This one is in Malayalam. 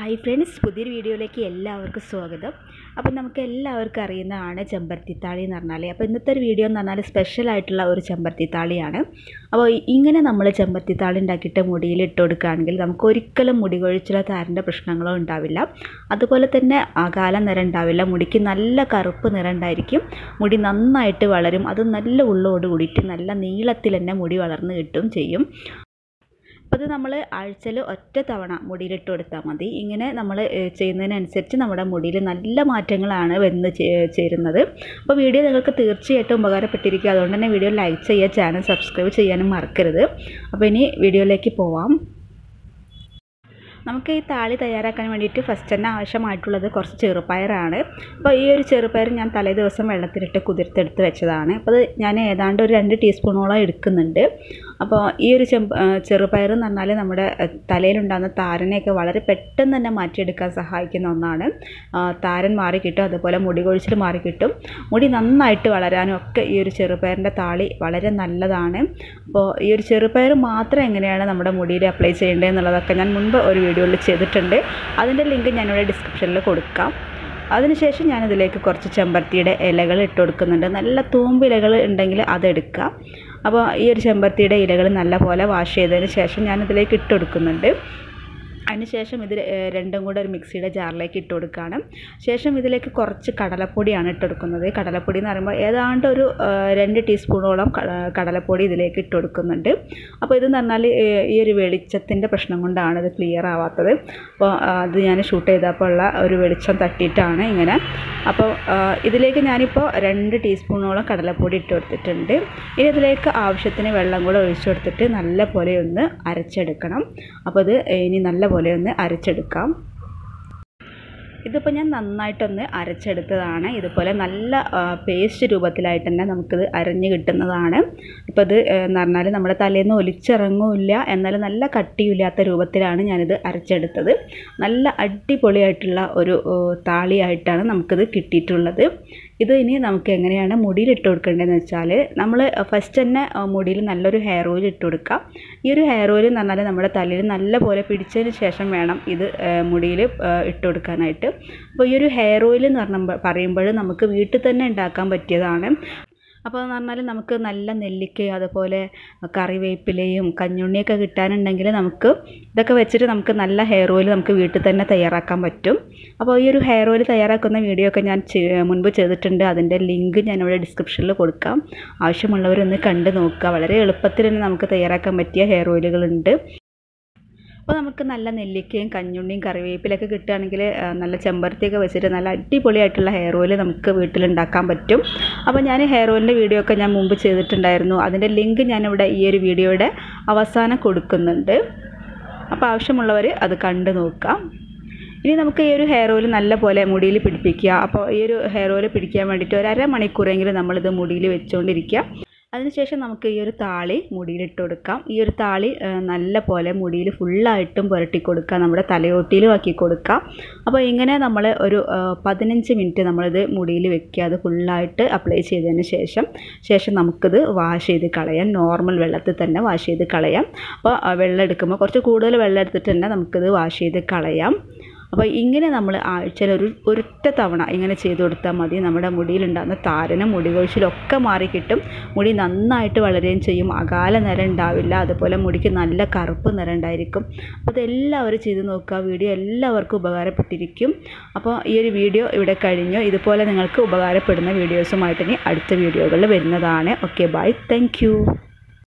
ഹായ് ഫ്രണ്ട്സ്, പുതിയൊരു വീഡിയോയിലേക്ക് എല്ലാവർക്കും സ്വാഗതം. അപ്പോൾ നമുക്ക് എല്ലാവർക്കും അറിയുന്നതാണ് ചെമ്പരത്തിത്താളി എന്ന് പറഞ്ഞാൽ. അപ്പോൾ ഇന്നത്തെ ഒരു വീഡിയോ എന്ന് പറഞ്ഞാൽ സ്പെഷ്യലായിട്ടുള്ള ഒരു ചെമ്പരത്തിത്താളിയാണ്. അപ്പോൾ ഇങ്ങനെ നമ്മൾ ചെമ്പരത്തിത്താളി ഉണ്ടാക്കിയിട്ട് മുടിയിൽ ഇട്ട് കൊടുക്കുകയാണെങ്കിൽ നമുക്ക് ഒരിക്കലും മുടി കൊഴിച്ചിലോ താരൻ്റെ പ്രശ്നങ്ങളോ ഉണ്ടാവില്ല. അതുപോലെ തന്നെ അകാല നിറം ഉണ്ടാവില്ല, മുടിക്ക് നല്ല കറുപ്പ് നിറം ഉണ്ടായിരിക്കും, മുടി നന്നായിട്ട് വളരും, അത് നല്ല ഉള്ളോട് കൂടിയിട്ട് നല്ല നീളത്തിൽ തന്നെ മുടി വളർന്ന് കിട്ടും ചെയ്യും. അപ്പോൾ അത് നമ്മൾ ആഴ്ചയിൽ ഒറ്റ തവണ മുടിയിലിട്ട് കൊടുത്താൽ മതി. ഇങ്ങനെ നമ്മൾ ചെയ്യുന്നതിനനുസരിച്ച് നമ്മുടെ മുടിയിൽ നല്ല മാറ്റങ്ങളാണ് വന്ന് ചേരുന്നത്. അപ്പോൾ വീഡിയോ നിങ്ങൾക്ക് തീർച്ചയായിട്ടും ഉപകാരപ്പെട്ടിരിക്കും. അതുകൊണ്ട് തന്നെ വീഡിയോ ലൈക്ക് ചെയ്യുക, ചാനൽ സബ്സ്ക്രൈബ് ചെയ്യാനും മറക്കരുത്. അപ്പോൾ ഇനി വീഡിയോയിലേക്ക് പോവാം. നമുക്ക് ഈ താളി തയ്യാറാക്കാൻ വേണ്ടിയിട്ട് ഫസ്റ്റ് തന്നെ ആവശ്യമായിട്ടുള്ളത് കുറച്ച് ചെറുപയറാണ്. അപ്പോൾ ഈ ഒരു ചെറുപയർ ഞാൻ തലേ ദിവസം വെള്ളത്തിലിട്ട് കുതിർത്തെടുത്ത് വെച്ചതാണ്. അപ്പോൾ അത് ഞാൻ ഏതാണ്ട് ഒരു 2 ടീസ്പൂണോളം എടുക്കുന്നുണ്ട്. അപ്പോൾ ഈ ഒരു ചെറുപയർ എന്ന് പറഞ്ഞാൽ നമ്മുടെ തലയിലുണ്ടാകുന്ന താരനെയൊക്കെ വളരെ പെട്ടെന്ന് തന്നെ മാറ്റിയെടുക്കാൻ സഹായിക്കുന്ന ഒന്നാണ്. താരൻ മാറിക്കിട്ടും, അതുപോലെ മുടി കൊഴിച്ചിൽ മാറിക്കിട്ടും, മുടി നന്നായിട്ട് വളരാനും ഒക്കെ ഈ ഒരു ചെറുപയറിൻ്റെ താളി വളരെ നല്ലതാണ്. അപ്പോൾ ഈ ഒരു ചെറുപയർ മാത്രം എങ്ങനെയാണ് നമ്മുടെ മുടിയിൽ അപ്ലൈ ചെയ്യേണ്ടത് എന്നുള്ളതൊക്കെ ഞാൻ മുൻപ് ഒരു വീഡിയോയിൽ ചെയ്തിട്ടുണ്ട്. അതിൻ്റെ ലിങ്ക് ഞാനിവിടെ ഡിസ്ക്രിപ്ഷനിൽ കൊടുക്കാം. അതിനുശേഷം ഞാനിതിലേക്ക് കുറച്ച് ചെമ്പരത്തിയുടെ ഇലകൾ ഇട്ട് കൊടുക്കുന്നുണ്ട്. നല്ല തൂമ്പിലകൾ ഉണ്ടെങ്കിൽ അതെടുക്കുക. അപ്പോൾ ഈ ഒരു ചെമ്പരത്തിയുടെ ഇലകൾ നല്ലപോലെ വാഷ് ചെയ്തതിന് ശേഷം ഞാനിതിലേക്ക് ഇട്ട് കൊടുക്കുന്നുണ്ട്. അതിനുശേഷം ഇത് രണ്ടും കൂടെ ഒരു മിക്സിയുടെ ജാറിലേക്ക് ഇട്ട് കൊടുക്കുകയാണ്. ശേഷം ഇതിലേക്ക് കുറച്ച് കടലപ്പൊടിയാണ് ഇട്ട് കൊടുക്കുന്നത്. കടലപ്പൊടി എന്ന് പറയുമ്പോൾ ഏതാണ്ട് ഒരു 2 ടീസ്പൂണോളം കടലപ്പൊടി ഇതിലേക്ക് ഇട്ട് കൊടുക്കുന്നുണ്ട്. അപ്പോൾ ഇതെന്ന് പറഞ്ഞാൽ ഈ ഒരു വെളിച്ചത്തിൻ്റെ പ്രശ്നം കൊണ്ടാണ് ഇത് ക്ലിയർ ആവാത്തത്. അപ്പോൾ അത് ഞാൻ ഷൂട്ട് ചെയ്തപ്പോൾ ഉള്ള ഒരു വെളിച്ചം തട്ടിയിട്ടാണ് ഇങ്ങനെ. അപ്പോൾ ഇതിലേക്ക് ഞാനിപ്പോൾ 2 ടീസ്പൂണോളം കടലപ്പൊടി ഇട്ട് കൊടുത്തിട്ടുണ്ട്. ഇനി ഇതിലേക്ക് ആവശ്യത്തിന് വെള്ളം കൂടെ ഒഴിച്ചു കൊടുത്തിട്ട് നല്ല പോലെ ഒന്ന് അരച്ചെടുക്കണം. അപ്പോൾ ഇത് ഇനി നല്ല പോലെ ഒന്ന് അരച്ചെടുക്കാം. ഇതിപ്പോൾ ഞാൻ നന്നായിട്ടൊന്ന് അരച്ചെടുത്തതാണ്. ഇതുപോലെ നല്ല പേസ്റ്റ് രൂപത്തിലായിട്ട് തന്നെ നമുക്കിത് അരഞ്ഞ് കിട്ടുന്നതാണ്. ഇപ്പോൾ ഇത് എന്ന് പറഞ്ഞാൽ നമ്മുടെ തലേന്ന് ഒലിച്ചിറങ്ങില്ല, എന്നാൽ നല്ല കട്ടിയില്ലാത്ത രൂപത്തിലാണ് ഞാനിത് അരച്ചെടുത്തത്. നല്ല അടിപൊളിയായിട്ടുള്ള ഒരു താളിയായിട്ടാണ് നമുക്കിത് കിട്ടിയിട്ടുള്ളത്. ഇത് ഇനി നമുക്ക് എങ്ങനെയാണ് മുടിയിലിട്ട് കൊടുക്കേണ്ടതെന്ന് വെച്ചാൽ, നമ്മൾ ഫസ്റ്റ് തന്നെ മുടിയിൽ നല്ലൊരു ഹെയർ ഓയിൽ ഇട്ട് കൊടുക്കാം. ഈ ഒരു ഹെയർ ഓയിൽ എന്ന് പറഞ്ഞാൽ നമ്മുടെ തലയിൽ നല്ല പോലെ പിടിച്ചതിന് ശേഷം വേണം ഇത് മുടിയിൽ ഇട്ട് കൊടുക്കാനായിട്ട്. അപ്പോൾ ഈ ഒരു ഹെയർ ഓയിൽ എന്ന് പറയുമ്പോൾ നമുക്ക് വീട്ടിൽ തന്നെ ഉണ്ടാക്കാൻ പറ്റിയതാണ്. അപ്പോൾ എന്ന് പറഞ്ഞാൽ നമുക്ക് നല്ല നെല്ലിക്കയും അതുപോലെ കറിവേപ്പിലയും കഞ്ഞുണ്ണിയൊക്കെ കിട്ടാനുണ്ടെങ്കിൽ നമുക്ക് ഇതൊക്കെ വെച്ചിട്ട് നമുക്ക് നല്ല ഹെയർ ഓയിൽ നമുക്ക് വീട്ടിൽ തന്നെ തയ്യാറാക്കാൻ പറ്റും. അപ്പോൾ ഈ ഒരു ഹെയർ ഓയിൽ തയ്യാറാക്കുന്ന വീഡിയോ ഒക്കെ ഞാൻ മുൻപ് ചെയ്തിട്ടുണ്ട്. അതിൻ്റെ ലിങ്ക് ഞാനിവിടെ ഡിസ്ക്രിപ്ഷനിൽ കൊടുക്കാം. ആവശ്യമുള്ളവരൊന്ന് കണ്ട് നോക്കുക. വളരെ എളുപ്പത്തിൽ തന്നെ നമുക്ക് തയ്യാറാക്കാൻ പറ്റിയ ഹെയർ ഓയിലുകളുണ്ട്. അപ്പോൾ നമുക്ക് നല്ല നെല്ലിക്കയും കഞ്ഞുണ്ണിയും കറിവേപ്പിലൊക്കെ കിട്ടുകയാണെങ്കിൽ നല്ല ചെമ്പരത്തിയൊക്കെ വെച്ചിട്ട് നല്ല അടിപൊളിയായിട്ടുള്ള ഹെയർ ഓയിൽ നമുക്ക് വീട്ടിലുണ്ടാക്കാൻ പറ്റും. അപ്പോൾ ഞാൻ ഹെയർ ഓയിലിൻ്റെ വീഡിയോ ഒക്കെ ഞാൻ മുമ്പ് ചെയ്തിട്ടുണ്ടായിരുന്നു. അതിൻ്റെ ലിങ്ക് ഞാനിവിടെ ഈ ഒരു വീഡിയോയുടെ അവസാനം കൊടുക്കുന്നുണ്ട്. അപ്പോൾ ആവശ്യമുള്ളവർ അത് കണ്ട് നോക്കാം. ഇനി നമുക്ക് ഈ ഒരു ഹെയർ ഓയിൽ നല്ല പോലെ മുടിയിൽ പിടിപ്പിക്കുക. അപ്പോൾ ഈ ഒരു ഹെയർ ഓയിൽ പിടിക്കാൻ വേണ്ടിയിട്ട് ഒരു അരമണിക്കൂറെങ്കിലും നമ്മളിത് മുടിയിൽ വെച്ചുകൊണ്ടിരിക്കുക. അതിനുശേഷം നമുക്ക് ഈ ഒരു താളി മുടിയിലിട്ട് കൊടുക്കാം. ഈ ഒരു താളി നല്ല പോലെ മുടിയിൽ ഫുള്ളായിട്ടും പുരട്ടി കൊടുക്കുക, നമ്മുടെ തലയോട്ടിയിലും ആക്കി കൊടുക്കാം. അപ്പോൾ ഇങ്ങനെ നമ്മൾ ഒരു 15 മിനിറ്റ് നമ്മളിത് മുടിയിൽ വെക്കുക. അത് ഫുള്ളായിട്ട് അപ്ലൈ ചെയ്തതിന് ശേഷം നമുക്കിത് വാഷ് ചെയ്ത് കളയാം. നോർമൽ വെള്ളത്തിൽ തന്നെ വാഷ് ചെയ്ത് കളയാം. അപ്പോൾ വെള്ളം എടുക്കുമ്പോൾ കുറച്ച് കൂടുതൽ വെള്ളം എടുത്തിട്ട് തന്നെ നമുക്കിത് വാഷ് ചെയ്ത് കളയാം. അപ്പോൾ ഇങ്ങനെ നമ്മൾ ആഴ്ചയിൽ ഒരൊറ്റ തവണ ഇങ്ങനെ ചെയ്ത് കൊടുത്താൽ മതി. നമ്മുടെ മുടിയിലുണ്ടാകുന്ന താരനും മുടി കൊഴിച്ചിലൊക്കെ മാറിക്കിട്ടും, മുടി നന്നായിട്ട് വളരുകയും ചെയ്യും, അകാല നിറം ഉണ്ടാവില്ല, അതുപോലെ മുടിക്ക് നല്ല കറുപ്പ് നിറം ഉണ്ടായിരിക്കും. അപ്പോൾ ഇതെല്ലാവരും ചെയ്ത് നോക്കുക. വീഡിയോ എല്ലാവർക്കും ഉപകാരപ്പെട്ടിരിക്കും. അപ്പോൾ ഈ ഒരു വീഡിയോ ഇവിടെ കഴിഞ്ഞു. ഇതുപോലെ നിങ്ങൾക്ക് ഉപകാരപ്പെടുന്ന വീഡിയോസുമായിട്ട് ഇനി അടുത്ത വീഡിയോകളിൽ വരുന്നതാണ്. Okay, bye, thank U.